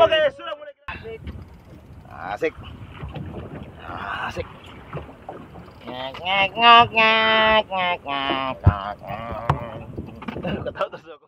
Oke, sudah mulai asik. Asik. Asik. Ngek ngek ngok ngek ngek ngek ngek. Ketawa terus aku.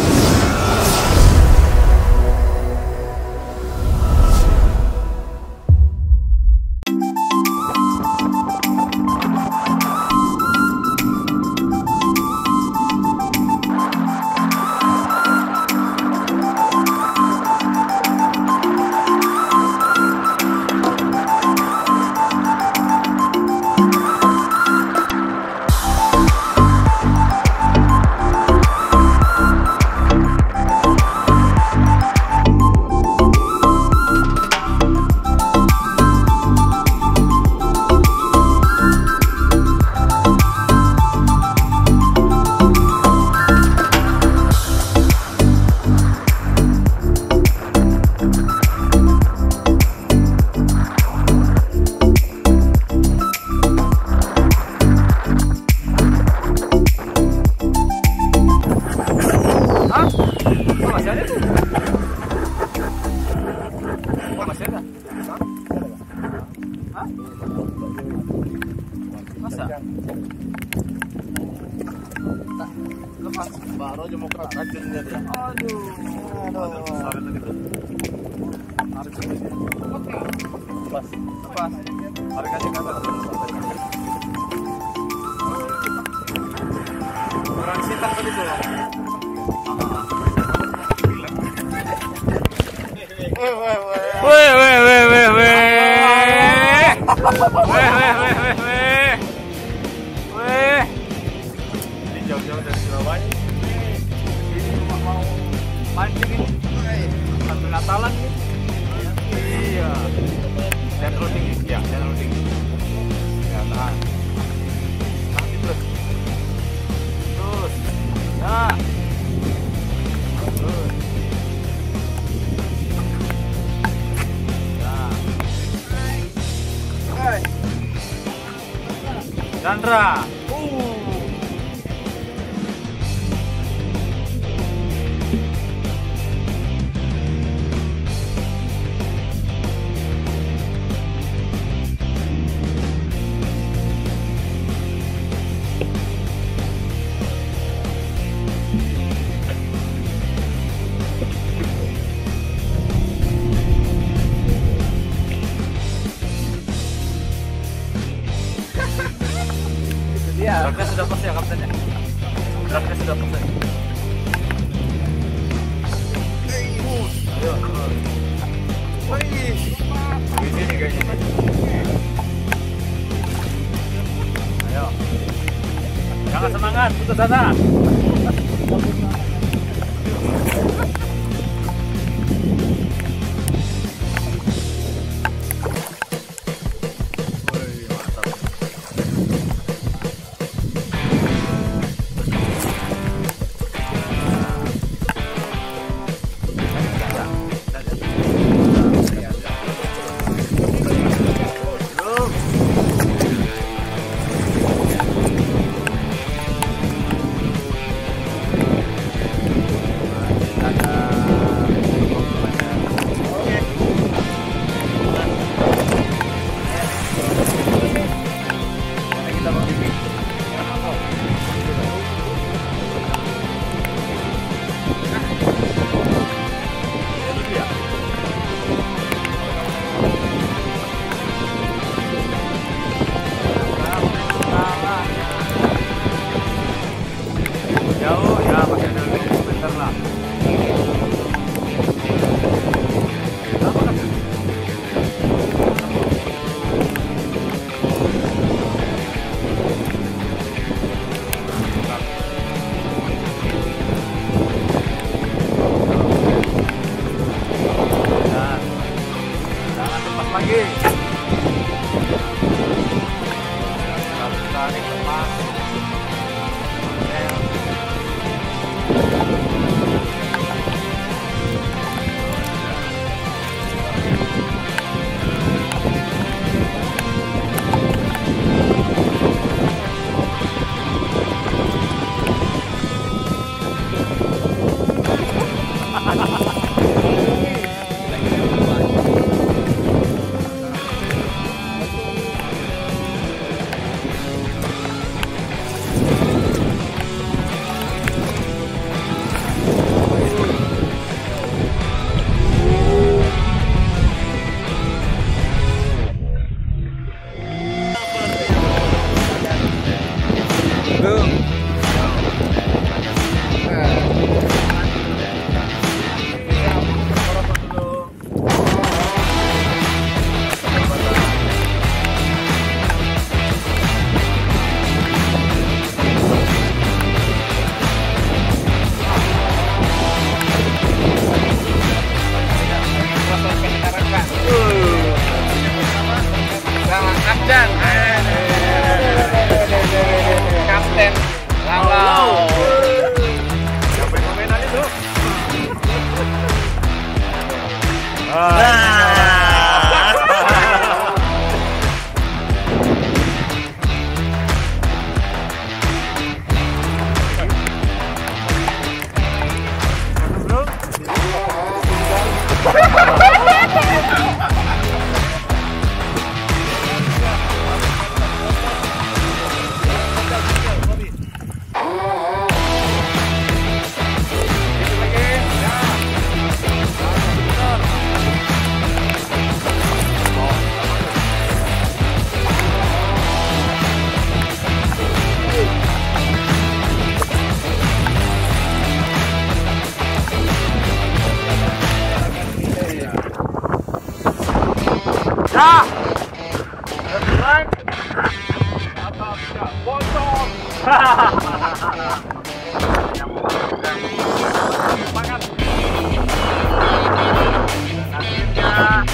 Masa? Lepas baru aja mau kerat racunnya dia. Aduh. Oke. Lepas. Harganya kan orang sitak tadi tuh. Ini jauh-jauh dari Surabaya. Ini cuma mau mancing ini. Sambil Natalan nih. Iya. Dan loading. Ya, dan loading. Ya, tahan. Tahan terus. Terus. Ya. Terus. Chandra. Draknya sudah pas ya kaptennya. Draknya sudah pas ya. Ayo. Di sini kayaknya. Ayo. Jangan semangat, putus asa. Semangat. Dan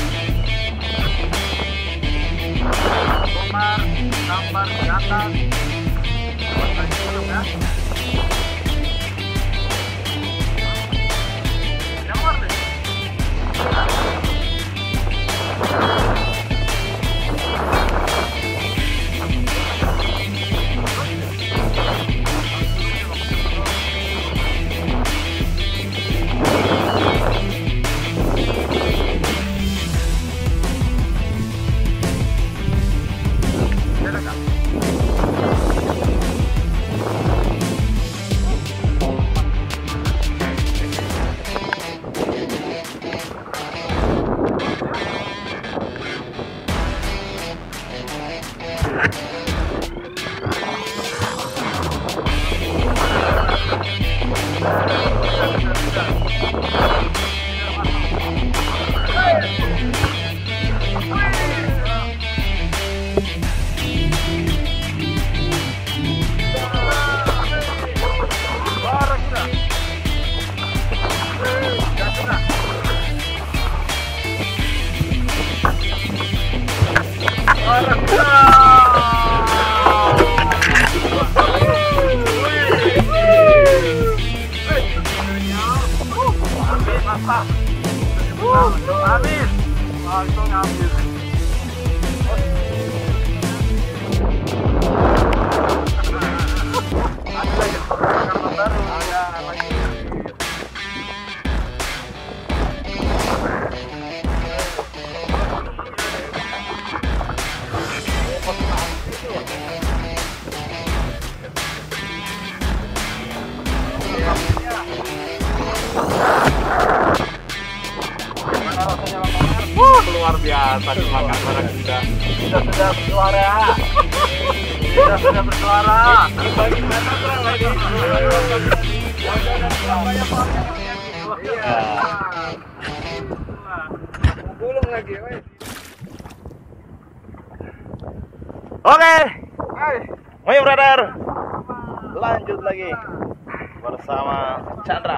akhirnya Komar gambar di atas. Ya. Jamur deh. Habis. Langsung habis. Ada lagi karena baru ada lagi. Luar biasa semangat para kuda. Sudah bersuara. Sudah bersuara. Bagaimana kurang lagi? Iya. Gulung lagi, woi. Oke. Ayo brother. Lanjut lagi bersama Chandra.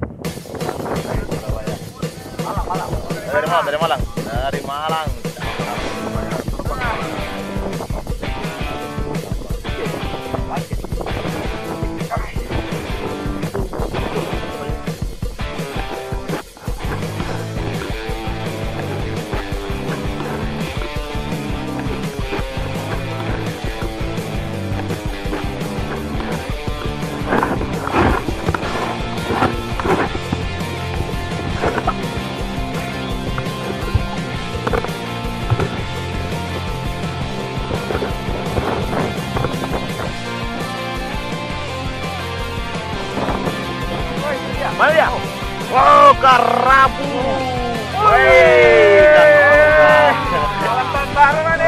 Dari Malang. Dari Malang. Mana dia? Wow, karapu. Malam baru mana?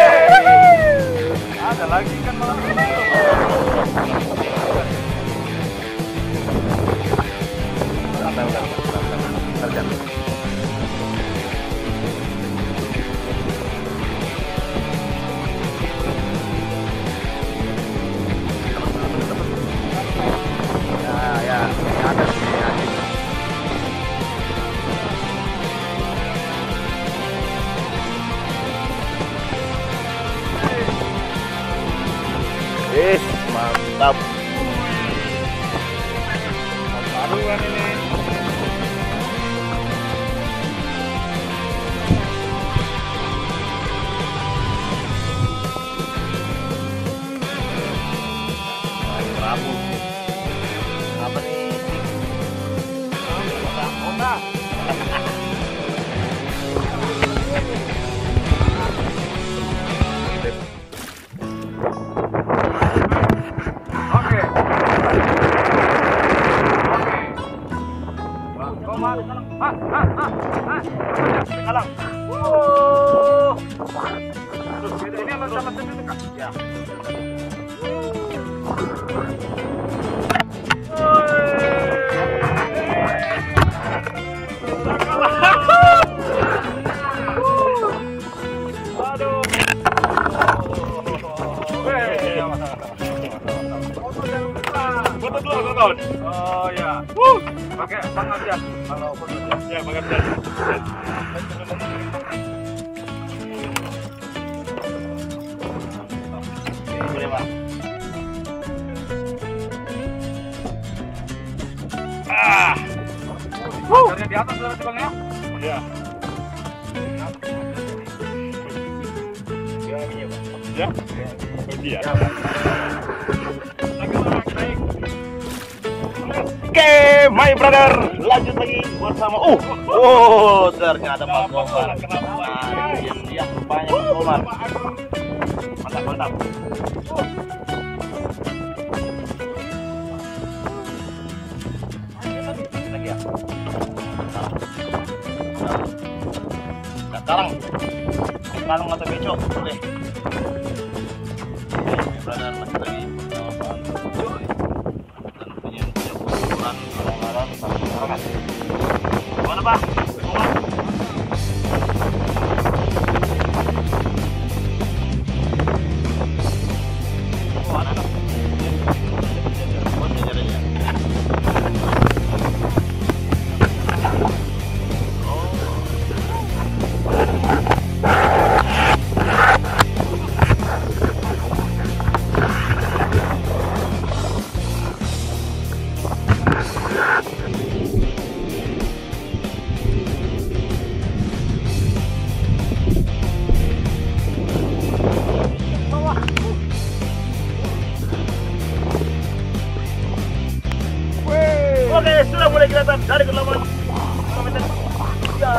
Ada lagi kan malam baru. Mantap. Baruan ini. Karapu. Apa nih? Onda. Kalang. Wow. Terus ini sama sendiri Kak. Ya. Aduh. Pakai bang aja. Kalau ya pakai aja. Boleh Pak. Makarnya di atas berarti bang ya? Ya. Ya. Pergi ya. Oke, my brother, lanjut lagi bersama. Ternyata Pak Komar. Diam rupanya Pak Komar. Mantap, mantap. Lagi ya. Sekarang atau becok boleh. Brother masih lagi bersama Pak Joy dan punya ukuran orang-orang sampai sekarang. Gimana Pak? Oke, sudah mulai kelihatan dari kedalaman. Ya.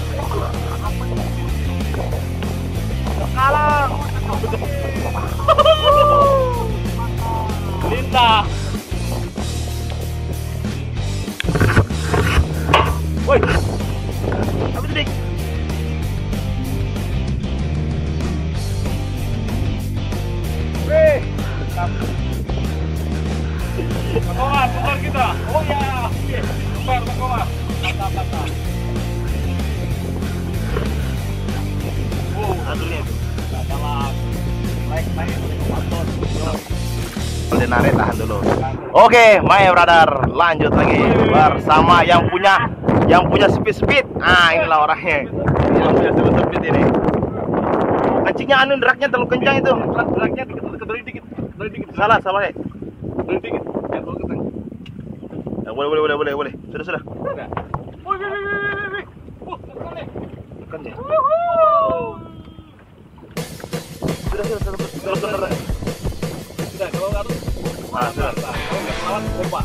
Sekarang. Lintah. Woi. Apa itu, Dik? Weh. Komar kita. Oh ya. Komar. Mantap. Aduhnya itu. Narik tahan dulu. Oke, my brother, lanjut lagi bersama yang punya speed. Nah, inilah orangnya. Yang punya speed ini. Kencingnya draknya terlalu kencang itu. Draknya dikit. Salah ya. Dikit. Ya, boleh. Sudah. Tekan ya. Sudah. Sudah, kalau harus Sudah. kalau nggak lawan pompa.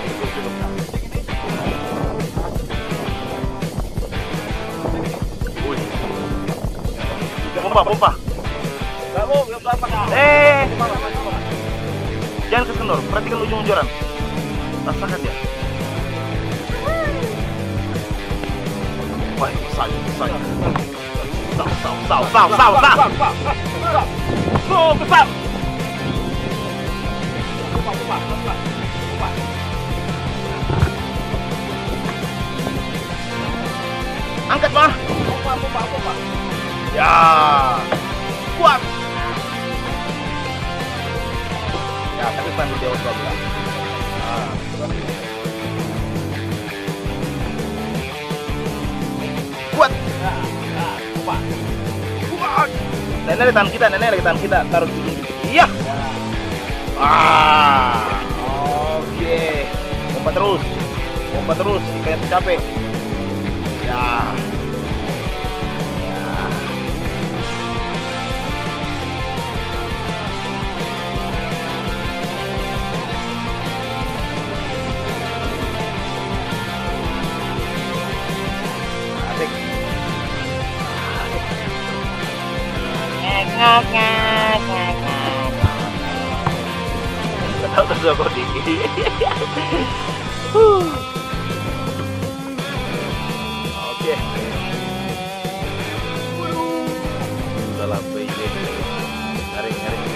Pompa. Nggak apa-apa. Jangan kesenor, perhatikan ujung joran. Rasakan dia. Wah, besar. Saw. Besar. Angkat, Pak. Pompa. Ya. Kuat. Ya, tapi pandu dia usah bilang. Kuat. Kuat. Nenek lagi tangan kita. Taruh dulu. Iya. Oke. Pompa terus. Ikannya capek. Ya. Asik. Tahu kok tinggi. Oke. Dalam ini tarik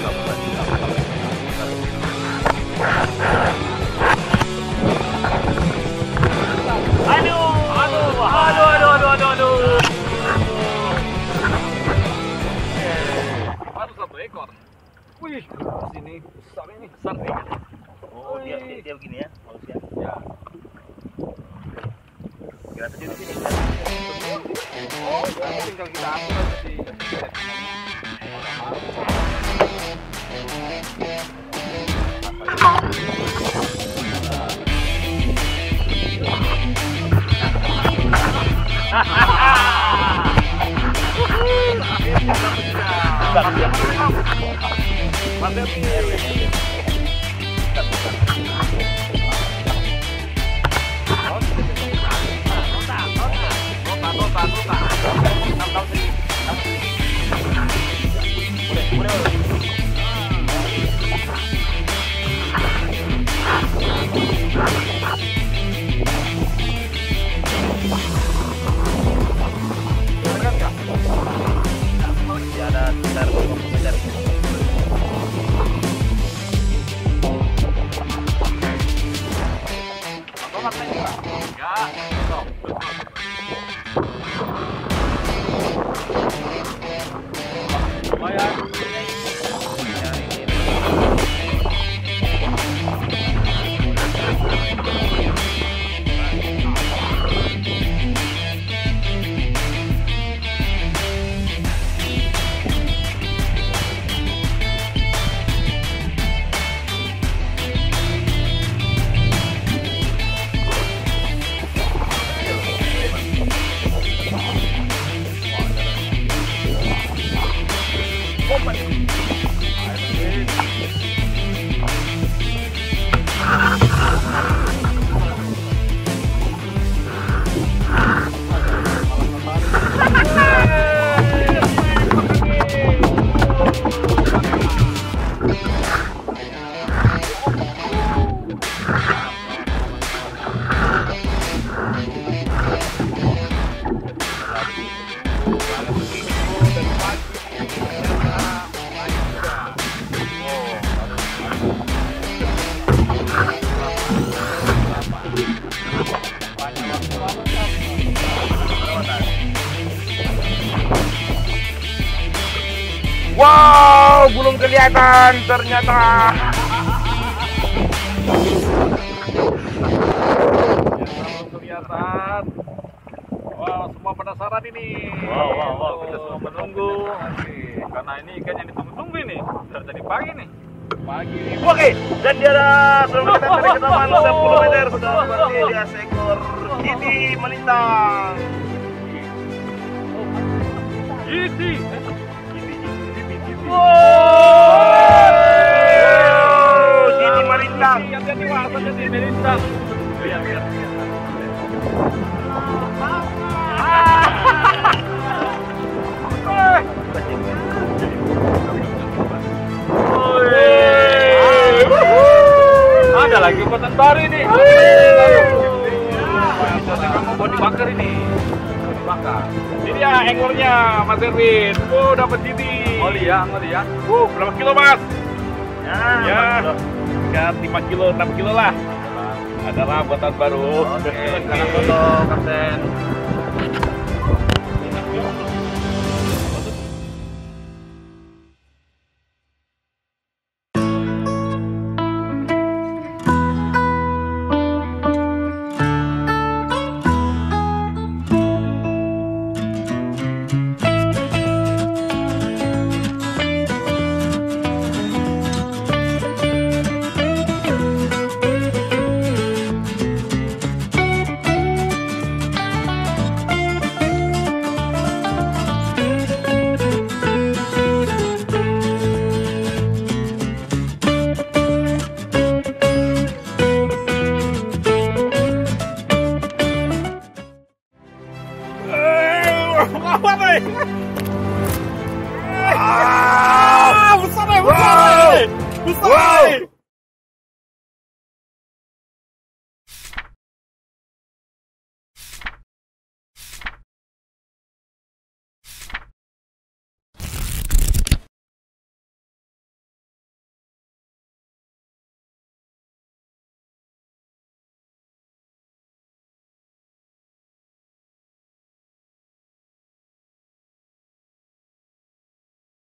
Aduh. Baru 1 ekor. Wih, sini besar nih. Oh, dia begini ya, manusia. Ya. Gratis di sini. Oh, tinggal kita atur aja di. Ada sekitar 20 meter. Wow, belum kelihatan ternyata. Belum kelihatan. Wow, semua penasaran ini. Wow, kita semua menunggu. Karena ini ikan yang ditunggu-tunggu ini. Sudah tadi pagi nih. Pagi. Oke, dan dia sudah kita dari kedalaman 10 meter sudah berarti dia seekor gidi melintang. Gidi. Wow, gidi melintang. Hati-hati Mas, hati-hati melintang. Biar. Ada lagi ukuran baru ini. Kamu mau dibakar ini. Dibakar. Ini ya engornya Mas Erwin. Oh, dapat gidi. Oli ya. Berapa kilo Mas? Ya. Sekitar 5 kilo, 6 kilo lah. Adalah buatan baru. Oke, sekarang foto Kapten. Besar.